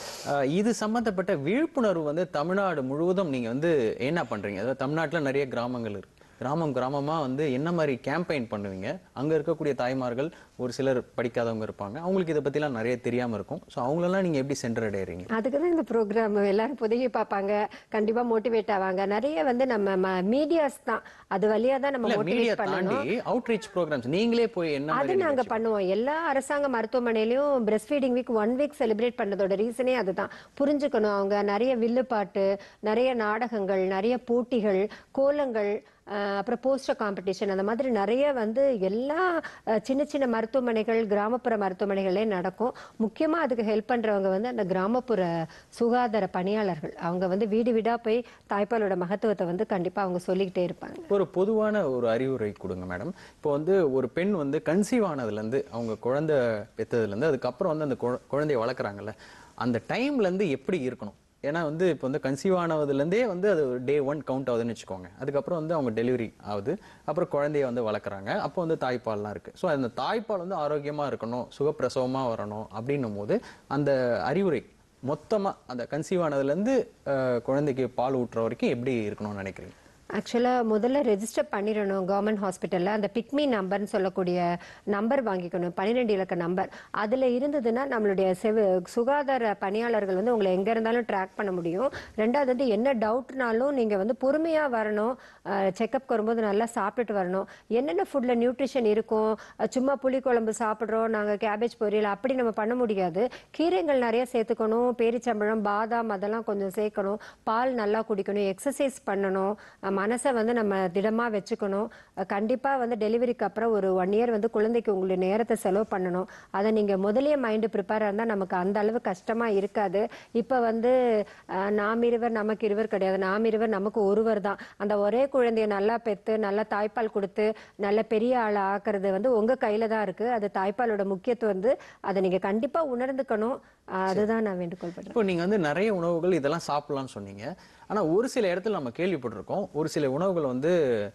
S1: இது சம்பந்தப்பட்ட விழிப்புணர்வு வந்து தமிழ்நாடு முழுவதும் நீங்க வந்து என்ன பண்றீங்க? அதாவது தமிழ்நாட்டுல நிறைய கிராமங்கள் இருக்கு, கிராமம் கிராமமா வந்து என்ன மாதிரி கேம்பெயின் பண்ணுவீங்க? அங்க இருக்கக்கூடிய தாய்மார்கள் ஒரு சிலர் படிக்காதவங்க இருப்பாங்க, அவங்களுக்கு இதை பத்திலாம் நிறைய தெரியாம இருக்கும். ஸோ அவங்களெல்லாம் நீங்க எப்படி சென்றடைறீங்க?
S2: அதுக்கு தான் இந்த ப்ரோக்ராம். எல்லாரும் புதுகி பார்ப்பாங்க, கண்டிப்பா மோட்டிவேட் ஆவாங்க. நிறைய வந்து நம்ம மீடியாஸ் தான் அது வழியா தான் நம்ம மோட்டிவேட் பண்ணணும்.
S1: அவுட்ரீச் ப்ரோக்ராம்ஸ் நீங்களே போய் என்ன
S2: அது நாங்க பண்ணுவோம். எல்லா அரசாங்க மருத்துவமனையிலயும் breast feeding week one week celebrate பண்ணதோட ரீசனே அதுதான். புரிஞ்சுக்கணும். அவங்க நிறைய வில்லுப்பாட்டு, நிறைய நாடகங்கள், நிறைய போட்டிகள், கோலங்கள், அப்புறம் போஸ்டர் காம்படிஷன், அந்த மாதிரி நிறைய வந்து எல்லா சின்ன சின்ன மருத்துவமனைகள் கிராமப்புற மருத்துவமனைகளே நடக்கும். முக்கியமா அதுக்கு ஹெல்ப் பண்றவங்க வந்து அந்த கிராமப்புற சுகாதார பணியாளர்கள். அவங்க வந்து வீடு வீடா போய் தாய்ப்பாலோட மகத்துவத்தை வந்து கண்டிப்பா அவங்க சொல்லிக்கிட்டே இருப்பாங்க.
S1: ஒரு பொதுவான ஒரு அறிவுரை கொடுங்க மேடம். இப்போ வந்து ஒரு பெண் வந்து கன்சீவ் ஆனதுல இருந்து அவங்க குழந்தை பெற்றதுல இருந்து அதுக்கப்புறம் வந்து அந்த குழந்தைய வளர்க்குறாங்கல்ல, அந்த டைம்ல இருந்து எப்படி இருக்கணும்? ஏன்னா வந்து இப்போ வந்து கன்சீவ் ஆனதுலேருந்தே வந்து அது டே ஒன் கவுண்ட் ஆகுதுன்னு வச்சுக்கோங்க. அதுக்கப்புறம் வந்து அவங்க டெலிவரி ஆகுது, அப்புறம் குழந்தைய வந்து வளர்க்குறாங்க, அப்போ வந்து தாய்ப்பால்லாம் இருக்குது. ஸோ அந்த தாய்ப்பால் வந்து ஆரோக்கியமாக இருக்கணும், சுகப்பிரசவமாக வரணும் அப்படின்னும் போது அந்த அறிவுரை மொத்தமாக அந்த கன்சீவ் ஆனதுலேருந்து குழந்தைக்கு பால் ஊட்டுற வரைக்கும் எப்படி இருக்கணும்னு நினைக்கிறீங்க?
S2: ஆக்சுவலாக முதல்ல ரெஜிஸ்டர் பண்ணிடணும் கவர்மெண்ட் ஹாஸ்பிட்டலில். அந்த பிக்மி நம்பர்னு சொல்லக்கூடிய நம்பர் வாங்கிக்கணும், பன்னிரெண்டு இலக்க நம்பர். அதில் இருந்ததுன்னா நம்மளுடைய செவ சுகாதார பணியாளர்கள் வந்து உங்களை எங்கே இருந்தாலும் ட்ராக் பண்ண முடியும். ரெண்டாவது வந்து என்ன டவுட்னாலும் நீங்கள் வந்து பொறுமையாக வரணும், செக்கப் வரும்போது நல்லா சாப்பிட்டுட்டு வரணும். என்னென்ன ஃபுட்டில் நியூட்ரிஷன் இருக்கும், சும்மா புளிக்குழம்பு சாப்பிட்றோம் நாங்கள் கேபேஜ் பொரியல் அப்படி நம்ம பண்ண முடியாது. கீரைகள் நிறைய சேர்த்துக்கணும், பேரிச்சம்பழம், பாதாம் அதெல்லாம் கொஞ்சம் சேர்க்கணும், பால் நல்லா குடிக்கணும், எக்ஸசைஸ் பண்ணணும், மனசை வந்து நம்ம திடமா வச்சுக்கணும். கண்டிப்பா வந்து டெலிவரிக்கு அப்புறம் ஒரு ஒன் இயர் வந்து குழந்தைக்கு உங்களுடைய நேரத்தை செலவு பண்ணணும். அதை நீங்க முதலே மைண்டு ப்ரிப்பேர் இருந்தால் நமக்கு அந்த அளவு கஷ்டமா இருக்காது. இப்ப வந்து நாம் இருவர் நமக்கு இருவர் கிடையாது, நாம் இருவர் நமக்கு ஒருவர் தான். அந்த ஒரே குழந்தைய நல்லா பெற்று நல்லா தாய்ப்பால் கொடுத்து நல்ல பெரிய ஆளை ஆக்குறது வந்து உங்க கையில தான் இருக்கு. அது தாய்ப்பாலோட முக்கியத்துவம் வந்து அதை நீங்க கண்டிப்பா உணர்ந்துக்கணும். அதுதான் நான் வேண்டுகோள் பண்றேன்.
S1: இப்போ நீங்க வந்து நிறைய உணவுகள் இதெல்லாம் சாப்பிடலாம்னு சொன்னீங்க. ஆனா ஒரு சில இடத்துல நம்ம கேள்விப்பட்டிருக்கோம், ஒரு சில உணவுகள் வந்து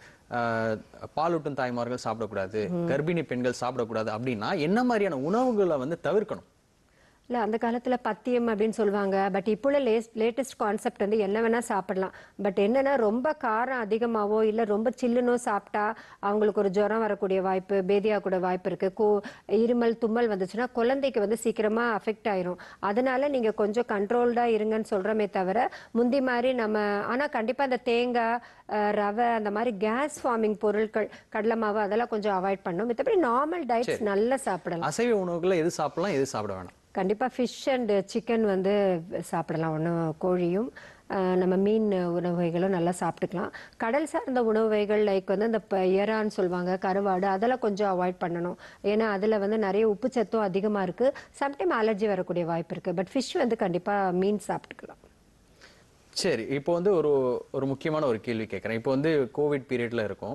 S1: பாலூட்டும் தாய்மார்கள் சாப்பிடக்கூடாது, கர்ப்பிணி பெண்கள் சாப்பிடக்கூடாது அப்படின்னா என்ன மாதிரியான உணவுகளை வந்து தவிர்க்கணும்?
S2: இல்லை அந்த காலத்தில் பத்தியம் அப்படின்னு சொல்லுவாங்க. பட் இப்போ உள்ள லேஸ் லேட்டஸ்ட் கான்செப்ட் வந்து என்ன வேணால் சாப்பிடலாம். பட் என்னென்னா ரொம்ப காரம் அதிகமாகவோ இல்லை ரொம்ப சில்லுனோ சாப்பிட்டா அவங்களுக்கு ஒரு ஜுரம் வரக்கூடிய வாய்ப்பு, பேதியா கூட வாய்ப்பு இருக்குது. கோ இருமல் தும்மல் வந்துச்சுன்னா குழந்தைக்கு வந்து சீக்கிரமாக அஃபெக்ட் ஆயிரும். அதனால நீங்கள் கொஞ்சம் கண்ட்ரோல்டாக இருங்கன்னு சொல்கிறோமே தவிர முந்தி மாதிரி நம்ம. ஆனால் கண்டிப்பாக அந்த தேங்காய், ரவை, அந்த மாதிரி கேஸ் ஃபார்மிங் பொருட்கள், கடலை மாவு அதெல்லாம் கொஞ்சம் அவாய்ட் பண்ணணும். மற்றபடி நார்மல் டயட்ஸ் நல்லா சாப்பிடலாம்.
S1: அசைவ உணவுகளை எது சாப்பிடலாம், எது சாப்பிட வேணாம்?
S2: கண்டிப்பாக ஃபிஷ் அண்ட் சிக்கன் வந்து சாப்பிடலாம். ஒன்றும் கோழியும் நம்ம மீன் உணவு வகைகளும் நல்லா சாப்பிட்டுக்கலாம். கடல் சார்ந்த உணவு வகைகள் லைக் வந்து இந்த எறான்னு சொல்லுவாங்க, கருவாடு, அதெல்லாம் கொஞ்சம் அவாய்ட் பண்ணணும். ஏன்னா அதில் வந்து நிறைய உப்பு சத்தும் அதிகமாக இருக்குது. சம்டைம் அலர்ஜி வரக்கூடிய வாய்ப்பு இருக்குது. பட் ஃபிஷ் வந்து கண்டிப்பாக மீன் சாப்பிட்டுக்கலாம்.
S1: சரி, இப்போ வந்து ஒரு ஒரு முக்கியமான ஒரு கேள்வி கேட்குறேன். இப்போ வந்து கோவிட் பீரியட்ல இருக்கும்.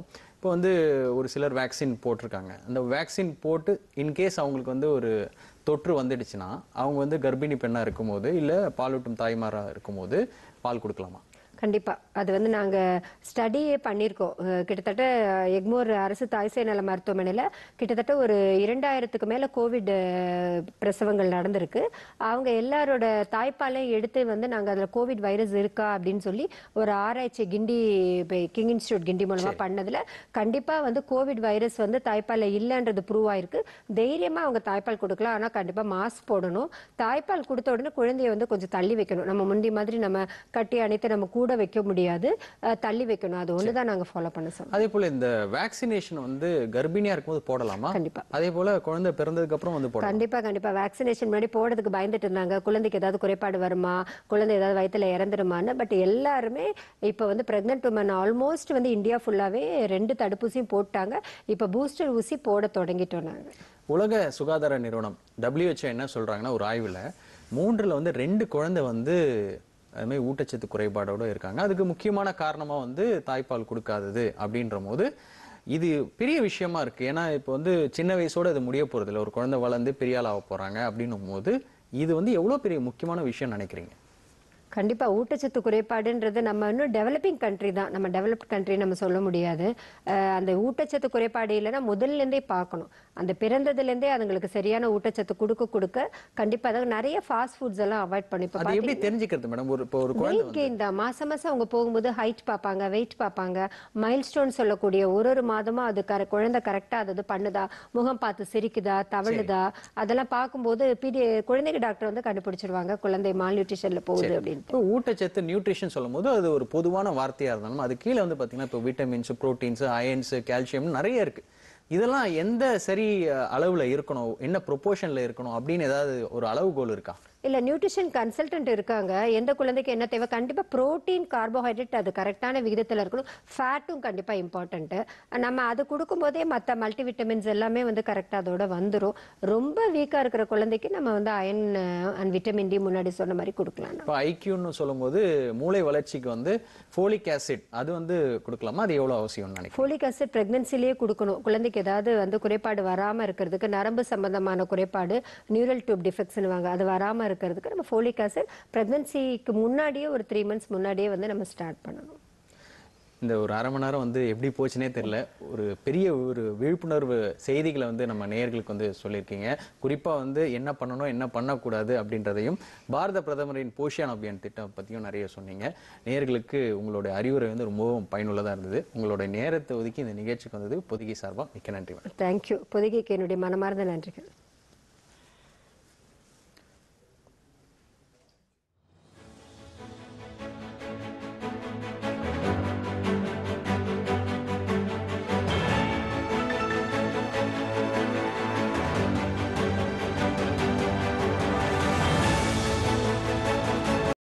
S1: இப்போ வந்து ஒரு சிலர் வேக்சின் போட்டிருக்காங்க. அந்த வேக்சின் போட்டு இன்கேஸ் அவங்களுக்கு வந்து ஒரு தொற்று வந்துடுச்சுன்னா அவங்க வந்து கர்ப்பிணி பெண்ணா இருக்கும்போது இல்ல பாலூட்டும் தாய்மாரா இருக்கும்போது பால் கொடுக்கலாமா?
S2: கண்டிப்பா. அது வந்து நாங்க ஸ்டடியே பண்ணியிருக்கோம். அஹ் கிட்டத்தட்ட எக்மோர் அரசு தாய்சேய் நல மருத்துவமனையில கிட்டத்தட்ட ஒரு இரண்டாயிரத்துக்கு மேல கோவிட் அஹ், பிரசவங்கள் நடந்திருக்கு. அவங்க எல்லாரோட தாய்ப்பாலையும் எடுத்து வந்து நாங்க அதுல கோவிட் வைரஸ் இருக்கா அப்படின்னு சொல்லி ஒரு ஆராய்ச்சி கிண்டி பை- கிங் இன்ஸ்டிடியூட் கிண்டி மூலமா பண்ணதுல கண்டிப்பா வந்து கோவிட் வைரஸ் வந்து தாய்ப்பால்ல இல்லைன்றது ப்ரூவ் ஆயிருக்கு. தைரியமா அவங்க தாய்ப்பால் கொடுக்கலாம். ஆனா கண்டிப்பா மாஸ்க் போடணும். தாய்ப்பால் கொடுத்த உடனே குழந்தைய வந்து கொஞ்சம் தள்ளி வைக்கணும். நம்ம முந்தி மாதிரி நம்ம கட்டி அணைத்து நம்ம கூட வைக்க முடியாது. அஹ் தள்ளி வைக்கணும். அது ஒண்ணுதான் நாங்க ஃபாலோ பண்ண சொன்னோம்.
S1: அதே போல இந்த வேக்சினேஷன் வந்து கர்ப்பிணியா இருக்கும்போது போடலாமா?
S2: கண்டிப்பா.
S1: அதே போல குழந்தை பிறந்ததுக்கு அப்புறம் வந்து போடலாம்.
S2: கண்டிப்பா கண்டிப்பா வேக்சினேஷன் முன்னாடி போடுறதுக்கு பயந்துட்டு இருந்தாங்க. குழந்தைக்கு ஏதாவது குறைபாடு வருமா, குழந்தை ஏதாவது வயித்துல இறந்துருமான்னு. பட் எல்லாருமே இப்ப வந்து பிரெக்னன்ட் உமன் ஆல்மோஸ்ட் வந்து இந்தியா ஃபுல்லாவே ரெண்டு தடுப்பூசியும் போட்டாங்க. இப்ப பூஸ்டர் ஊசி போட தொடங்கிட்டோம் நாங்க.
S1: உலக சுகாதார நிறுவனம் W H O என்ன சொல்றாங்கன்னா ஒரு ஆய்வுல மூன்றுல வந்து ரெண்டு குழந்தை வந்து அது மாதிரி ஊட்டச்சத்து குறைபாடோட இருக்காங்க. அதுக்கு முக்கியமான காரணமா வந்து தாய்ப்பால் கொடுக்காதது அப்படின்ற போது இது பெரிய விஷயமா இருக்கு. ஏன்னா இப்போ வந்து சின்ன வயசோட இது முடிய போறது இல்லை. ஒரு குழந்தை வளர்ந்து பெரிய ஆளாக போறாங்க அப்படின்னும் போது இது வந்து எவ்வளவு பெரிய முக்கியமான விஷயம் நினைக்கிறீங்க?
S2: கண்டிப்பா ஊட்டச்சத்து குறைபாடுன்றது நம்ம இன்னும் டெவலப்பிங் கண்ட்ரி தான். நம்ம டெவலப்ட் கண்ட்ரி நம்ம சொல்ல முடியாது. அஹ் அந்த ஊட்டச்சத்து குறைபாடு இல்லைன்னா முதல்ல இருந்தே பார்க்கணும். அந்த பிறந்ததுல இருந்தே அதுங்களுக்கு சரியான ஊட்டச்சத்து கொடுக்க கொடுக்க கண்டிப்பா அதாவது நிறைய ஃபாஸ்ட் ஃபுட்ஸ் எல்லாம் அவாய்ட் பண்ணி இப்ப
S1: அது எப்படி தெரிஞ்சுக்கிறது மேடம்? ஒரு இப்போ ஒரு குழந்தை
S2: வெயிட் கெயின் தான். மாசம் மாசம் அவங்க போகும்போது ஹைட் பார்ப்பாங்க, வெயிட் பார்ப்பாங்க, மைல் ஸ்டோன் சொல்லக்கூடிய ஒரு ஒரு மாதமும் அது கர குழந்தை கரெக்டா அது பண்ணுதா, முகம் பார்த்து சிரிக்குதா, தவழுதா, அதெல்லாம் பார்க்கும்போது பீடி குழந்தைங்க டாக்டர் வந்து கண்டுபிடிச்சிருவாங்க குழந்தை மால் நியூட்ரிஷன்ல போகுது அப்படின்னு.
S1: இப்போ ஊட்டச்சத்து நியூட்ரிஷன் சொல்லும் போது அது ஒரு பொதுவான வார்த்தையா இருந்தாலும் அது கீழே வந்து பாத்தீங்கன்னா இப்போ விட்டமின்ஸ், புரோட்டீன்ஸ், அயன்ஸ், கால்சியம் நிறைய இருக்கு. இதெல்லாம் எந்த சரி அளவுல இருக்கணும், என்ன ப்ரொபோர்ஷன்ல இருக்கணும் அப்படின்னு ஏதாவது ஒரு அளவுகோல் இருக்கா?
S2: இல்ல நியூட்ரிஷன் கன்சல்டன்ட் இருக்காங்க. எந்த குழந்தைக்கு என்ன தேவை, கண்டிப்பா புரோட்டீன், கார்போஹைட்ரேட் அது கரெக்டான விகிதத்துல இருக்கணும். ஃபேட்டும் கண்டிப்பா இம்பார்ட்டன்ட். நம்ம அது கொடுக்கும் போதே மத்த மல்டி விட்டமின்ஸ் எல்லாமே வந்து கரெக்டா அதோட வந்துரும். ரொம்ப வீக்கா இருக்கிற குழந்தைக்கு நம்ம வந்து அயன் அண்ட் விட்டமின் டி முன்னாடி சொன்ன மாதிரி கொடுக்கலாம்.
S1: இப்போ ஐக்யூன்னு சொல்லும்போது மூளை வளர்ச்சிக்கு வந்து ஃபோலிக் ஆசிட் அது வந்து கொடுக்கலாமா? அது எவ்வளவு அவசியம்னு நினைக்கிறேன்.
S2: ஃபோலிக் ஆசிட் பிரெக்னன்சிலேயே கொடுக்கணும். குழந்தைக்கு ஏதாவது வந்து குறைபாடு வராம இருக்கிறதுக்கு, நரம்பு சம்பந்தமான குறைபாடு, நியூரல் டியூப் டிஃபெக்ட்ஸ்னுவாங்க, அது வராம இருக்கிறதுக்கு நம்ம ஃபோலிக் ஆசிட் பிரெக்னன்சிக்கு முன்னாடியே ஒரு த்ரீ மந்த்ஸ் முன்னாடியே வந்து நம்ம ஸ்டார்ட் பண்ணணும்.
S1: இந்த ஒரு அரை மணி நேரம் வந்து எப்படி போச்சுனே தெரியல. ஒரு பெரிய ஒரு விழிப்புணர்வு செய்திகளை வந்து நம்ம நேயர்களுக்கு வந்து சொல்லியிருக்கீங்க. குறிப்பா வந்து என்ன பண்ணணும் என்ன பண்ணக்கூடாது அப்படின்றதையும் பாரத பிரதமரின் போஷியான் அபியான் திட்டம் பத்தியும் நிறைய சொன்னீங்க. நேயர்களுக்கு உங்களுடைய அறிவுரை வந்து ரொம்பவும் பயனுள்ளதா இருந்தது. உங்களுடைய நேரத்தை ஒதுக்கி இந்த நிகழ்ச்சிக்கு வந்தது பொதிகை சார்பா மிக்க நன்றி.
S2: தேங்க்யூ. பொதிகைக்கு என்னுடைய மனமார்ந்த நன்றிகள்.